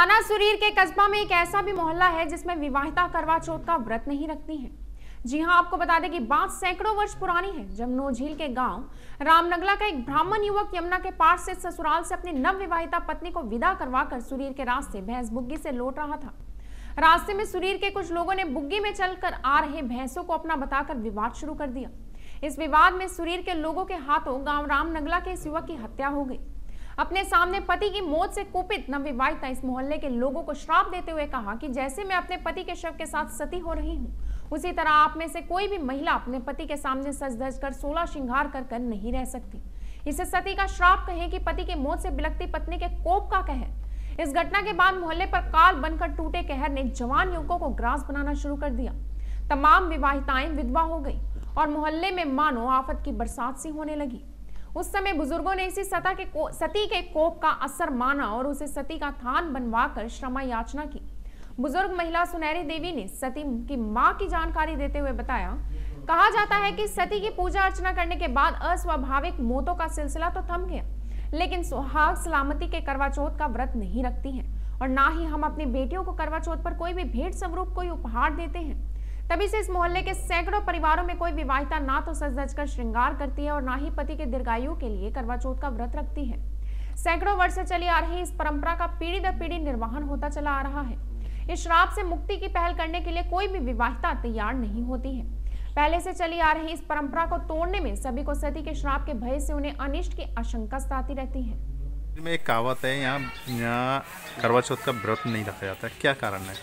थाना सुरीर के कस्बा में एक ऐसा भी मोहल्ला है जिसमें विवाहिता करवा चौथ का व्रत नहीं रखती हैं। जी हां, आपको बता दें कि बात सैकड़ों वर्ष पुरानी है, जब नौझील के गांव रामनगला का एक ब्राह्मण युवक यमुना के पार से ससुराल से अपनी नव विवाहिता पत्नी को विदा करवाकर सुरीर के रास्ते भैंस बुग्गी से लौट रहा था। रास्ते में सुरीर के कुछ लोगों ने बुग्गी में चलकर आ रहे भैंसों को अपना बताकर विवाद शुरू कर दिया। इस विवाद में सुरीर के लोगों के हाथों गांव रामनगला के इस युवक की हत्या हो गई। अपने सामने पति की मौत से कुपित नवविवाहिता इस मोहल्ले के लोगों को श्राप देते हुए कहा कि जैसे मैं अपने पति के शव के साथ सती हो रही हूँ, उसी तरह आप में से कोई भी महिला अपने पति के सामने सज धज कर 16 श्रृंगार कर नहीं रह सकती। इसे सती का श्राप कहें कि पति के मौत से बिलखती पत्नी के कोप का कहर। इस घटना के बाद मोहल्ले पर काल बनकर टूटे कहर ने जवान युवकों को ग्रास बनाना शुरू कर दिया। तमाम विवाहिताएं विधवा हो गई और मोहल्ले में मानो आफत की बरसात सी होने लगी। उस समय बुजुर्गों ने इसी सती के कोप का असर माना और उसे सती का थान बनवाकर क्षमा याचना की। बुजुर्ग महिला सुनहरी देवी ने सती की मां की जानकारी देते हुए बताया, कहा जाता है कि सती की पूजा अर्चना करने के बाद अस्वाभाविक मौतों का सिलसिला तो थम गया, लेकिन सुहाग सलामती के करवा चौथ का व्रत नहीं रखती हैं और ना ही हम अपनी बेटियों को करवा चौथ पर कोई भी भेंट स्वरूप कोई उपहार देते हैं। तभी से इस मोहल्ले के सैकड़ों परिवारों में कोई विवाहिता ना तो सज धज कर श्रृंगार करती है और ना ही पति के दीर्घायु के लिए करवा चौथ का व्रत रखती है। सैकड़ों वर्ष से चली आ रही इस परंपरा का पीढ़ी दर पीढ़ी निर्वहन होता चला आ रहा है। इस श्राप से मुक्ति की पहल करने के लिए कोई भी विवाहिता तैयार नहीं होती है। पहले से चली आ रही इस परंपरा को तोड़ने में सभी को सती के श्राप के भय से उन्हें अनिष्ट की आशंका सताती रहती है। में एक कहावत है, यहाँ करवा चौथ का व्रत नहीं रखा जाता, क्या कारण है?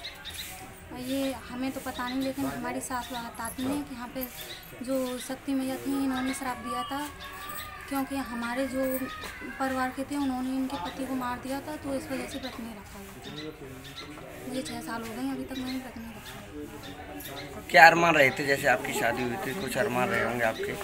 ये हमें तो पता नहीं, लेकिन हमारी सास बताती हैं कि यहाँ पे जो शक्ति मैया थी, इन्होंने श्राप दिया था क्योंकि हमारे जो परिवार के थे उन्होंने इनके पति को मार दिया था, तो इस वजह से व्रत नहीं रखा था। मुझे 6 साल हो गए, अभी तक मैंने व्रत नहीं रखा। क्या अरमान रहे थे? जैसे आपकी शादी हुई थी, कुछ अरमान रहे होंगे आपके?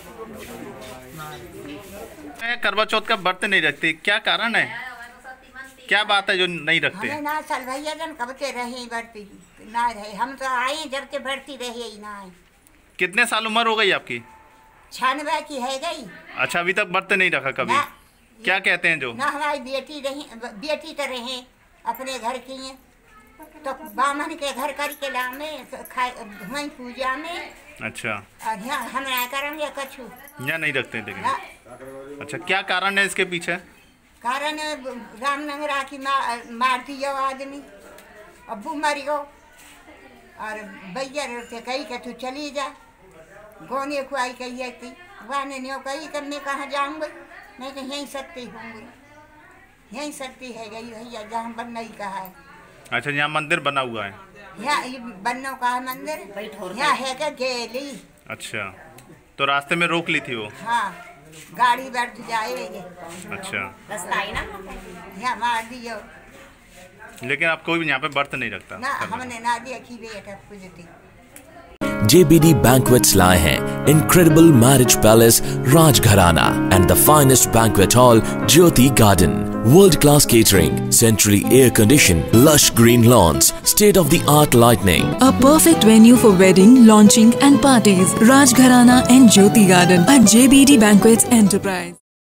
करवा चौथ का व्रत नहीं रखती, क्या कारण है? क्या बात है जो नहीं रखते? हमें ना साल भैया जन कब के रहे बढ़ती ना रहे, हम तो आए जब के बढ़ती रहे ही ना आए। कितने साल उम्र हो गई आपकी? 96 की है गई। अच्छा, अभी तक व्रत नहीं रखा कभी? क्या कहते हैं जो? ना हमारी बेटी तो रहे अपने घर की है, तो बामन के घर करके लामे वहीं पूजा में। अच्छा, और यहाँ हम ना करेंगे कछु, यहाँ नहीं रखते लेकिन। अच्छा, क्या कारण है इसके पीछे? कारण रामनगरा की मार दियो आदमी, अब्बू मर गो और भैया से कही कि तू चली जा, गोने को आई कही थी वाने नहीं कही कि मैं कहाँ जाऊँगी, मैं तो यहीं सकती होंगी, यहीं सकती है गई भैया जहाँ बनना ही कहा है। अच्छा, यहाँ मंदिर बना हुआ है? यहाँ बनना का है मंदिर, यहाँ है क्या गेली। अच्छा, तो रास्ते में रोक ली थी वो? हाँ, गाड़ी बैठ जाएगी। अच्छा, यहाँ मार दियो, लेकिन आप कोई भी यहाँ पे व्रत नहीं रखता? ना, हमने ना दिया की बेटा कुछ थी। JBD Banquets लाए हैं Incredible Marriage Palace Rajgharana and the finest banquet hall Jyoti Garden. World-class catering, centrally air-conditioned, lush green lawns, state-of-the-art lighting. A perfect venue for wedding, launching and parties. Rajgharana and Jyoti Garden at JBD Banquets Enterprise.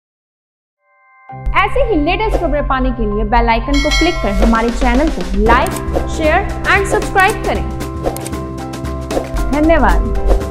ऐसे ही latest खबरें पाने के लिए bell icon को click कर हमारे channel को like, share and subscribe करें। धन्यवाद।